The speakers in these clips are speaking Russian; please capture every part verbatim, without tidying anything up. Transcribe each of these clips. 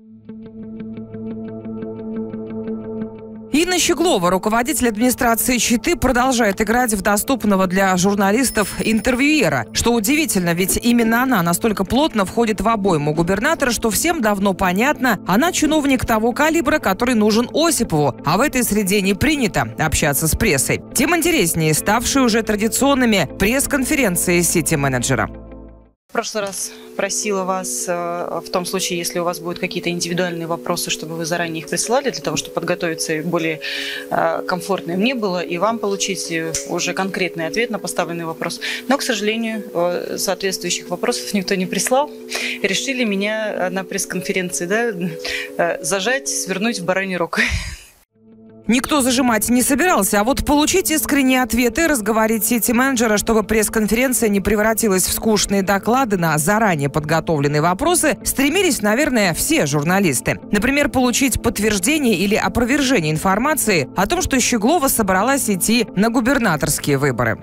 Инна Щеглова, руководитель администрации Читы, продолжает играть в доступного для журналистов интервьюера. Что удивительно, ведь именно она настолько плотно входит в обойму губернатора, что всем давно понятно, она чиновник того калибра, который нужен Осипову, а в этой среде не принято общаться с прессой. Тем интереснее ставшие уже традиционными пресс-конференции сити-менеджера. В прошлый раз просила вас, в том случае, если у вас будут какие-то индивидуальные вопросы, чтобы вы заранее их присылали, для того, чтобы подготовиться и более комфортно мне было, и вам получить уже конкретный ответ на поставленный вопрос. Но, к сожалению, соответствующих вопросов никто не прислал. Решили меня на пресс-конференции, да, зажать, свернуть в бараний рог. Никто зажимать не собирался, а вот получить искренние ответы, разговорить сити-менеджера, чтобы пресс-конференция не превратилась в скучные доклады на заранее подготовленные вопросы, стремились, наверное, все журналисты. Например, получить подтверждение или опровержение информации о том, что Щеглова собралась идти на губернаторские выборы.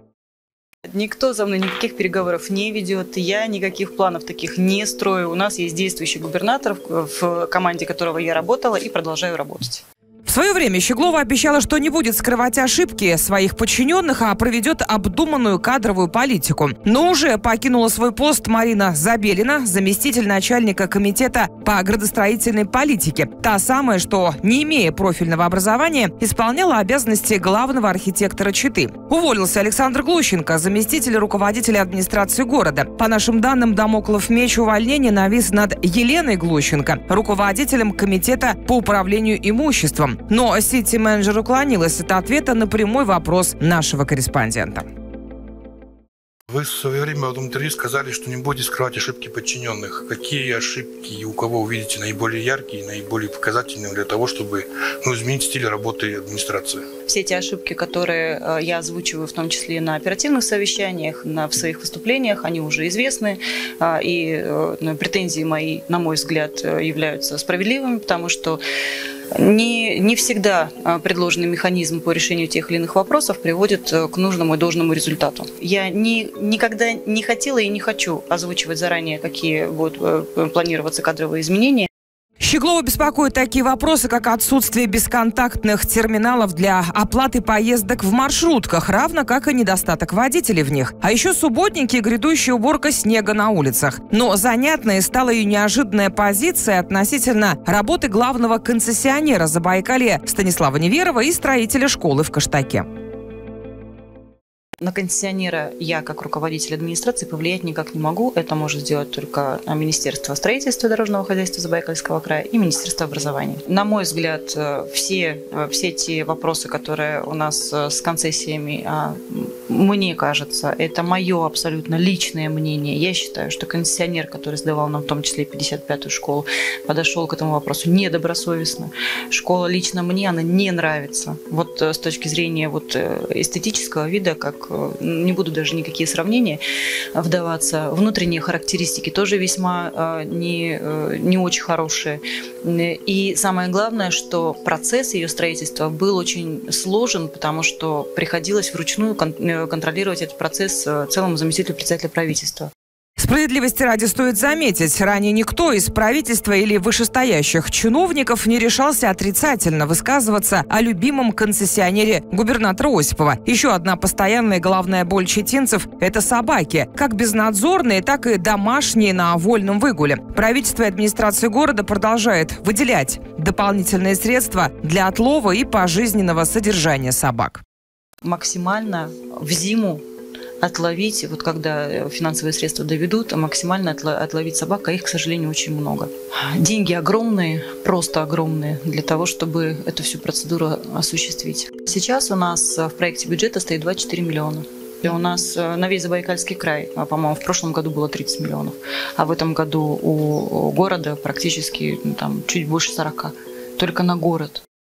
Никто за мной никаких переговоров не ведет, я никаких планов таких не строю. У нас есть действующий губернатор, в команде которого я работала и продолжаю работать. В свое время Щеглова обещала, что не будет скрывать ошибки своих подчиненных, а проведет обдуманную кадровую политику. Но уже покинула свой пост Марина Забелина, заместитель начальника комитета по градостроительной политике. Та самая, что, не имея профильного образования, исполняла обязанности главного архитектора Читы. Уволился Александр Глущенко, заместитель руководителя администрации города. По нашим данным, дамоклов меч увольнения навис над Еленой Глущенко, руководителем комитета по управлению имуществом. Но сити-менеджер уклонилась от ответа на прямой вопрос нашего корреспондента. Вы в свое время в этом интервью сказали, что не будете скрывать ошибки подчиненных. Какие ошибки и у кого вы видите наиболее яркие, наиболее показательные для того, чтобы ну, изменить стиль работы администрации? Все эти ошибки, которые я озвучиваю, в том числе на оперативных совещаниях, на, в своих выступлениях, они уже известны. И претензии мои, на мой взгляд, являются справедливыми, потому что Не, не всегда предложенный механизм по решению тех или иных вопросов приводит к нужному и должному результату. Я ни, никогда не хотела и не хочу озвучивать заранее, какие будут планироваться кадровые изменения. Щеглова беспокоит такие вопросы, как отсутствие бесконтактных терминалов для оплаты поездок в маршрутках, равно как и недостаток водителей в них. А еще субботники и грядущая уборка снега на улицах. Но занятной стала ее неожиданная позиция относительно работы главного концессионера Забайкалья Станислава Неверова и строителя школы в Каштаке. На концессионера я, как руководитель администрации, повлиять никак не могу. Это может сделать только Министерство строительства и дорожного хозяйства Забайкальского края и Министерство образования. На мой взгляд, все, все те вопросы, которые у нас с концессиями, мне кажется, это мое абсолютно личное мнение. Я считаю, что концессионер, который сдавал нам в том числе пятьдесят пятую школу, подошел к этому вопросу недобросовестно. Школа лично мне, она не нравится. Вот с точки зрения вот эстетического вида, как не буду даже никакие сравнения вдаваться. Внутренние характеристики тоже весьма не, не очень хорошие. И самое главное, что процесс ее строительства был очень сложен, потому что приходилось вручную контролировать этот процесс целому заместителю председателя правительства. Справедливости ради стоит заметить, ранее никто из правительства или вышестоящих чиновников не решался отрицательно высказываться о любимом концессионере губернатора Осипова. Еще одна постоянная головная боль читинцев – это собаки, как безнадзорные, так и домашние на вольном выгуле. Правительство и администрация города продолжает выделять дополнительные средства для отлова и пожизненного содержания собак. Максимально в зиму отловить, вот когда финансовые средства доведут, максимально отловить собак, а их, к сожалению, очень много. Деньги огромные, просто огромные, для того, чтобы эту всю процедуру осуществить. Сейчас у нас в проекте бюджета стоит двадцать четыре миллиона. И у нас на весь Забайкальский край, по-моему, в прошлом году было тридцать миллионов, а в этом году у города практически ну, там, чуть больше сорока. Только на город.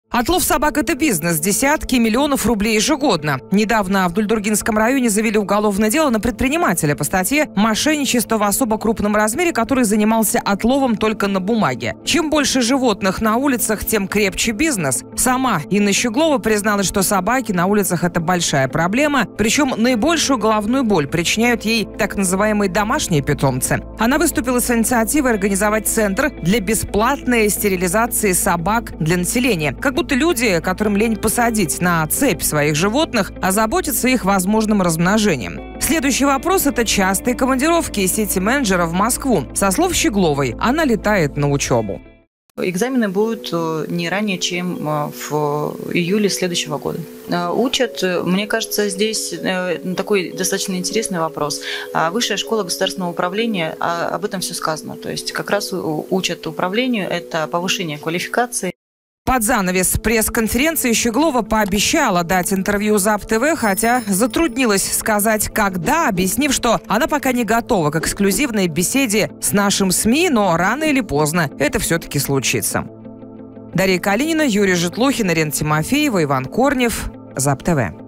Отлов собак – это бизнес. Десятки миллионов рублей ежегодно. Недавно в Дульдургинском районе завели уголовное дело на предпринимателя по статье «Мошенничество в особо крупном размере», который занимался отловом только на бумаге. Чем больше животных на улицах, тем крепче бизнес. Сама Инна Щеглова призналась, что собаки на улицах – это большая проблема, причем наибольшую головную боль причиняют ей так называемые домашние питомцы. Она выступила с инициативой организовать центр для бесплатной стерилизации собак для населения. Как будто люди, которым лень посадить на цепь своих животных, озаботятся их возможным размножением. Следующий вопрос – это частые командировки сити-менеджера в Москву. Со слов Щегловой, она летает на учебу. Экзамены будут не ранее, чем в июле следующего года. Учат, мне кажется, здесь такой достаточно интересный вопрос. Высшая школа государственного управления, об этом все сказано. То есть как раз учат управлению, это повышение квалификации. Под занавес пресс-конференции Щеглова пообещала дать интервью ЗапТВ, хотя затруднилась сказать, когда, объяснив, что она пока не готова к эксклюзивной беседе с нашим СМИ, но рано или поздно это все-таки случится. Дарья Калинина, Юрий Житлухин, Ирина Тимофеева, Иван Корнев, ЗапТВ.